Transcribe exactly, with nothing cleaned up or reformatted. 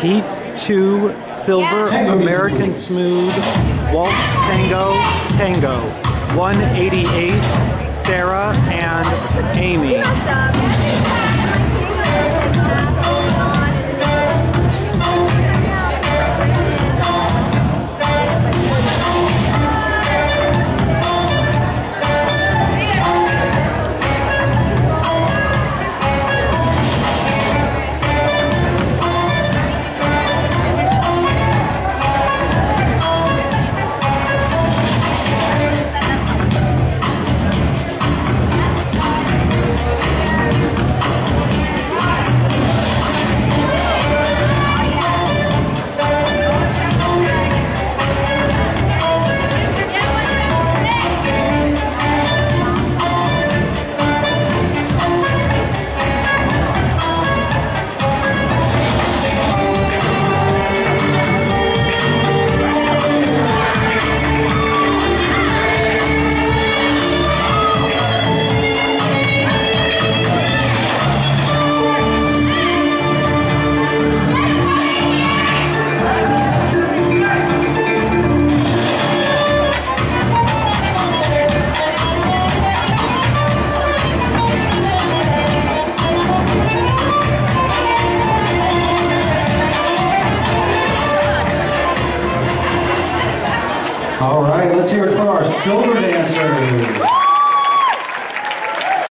Heat two, Silver, American Smooth, Waltz Tango, Tango. one eighty-eight, Sarah and Amy. All right, let's hear it for our silver dancers.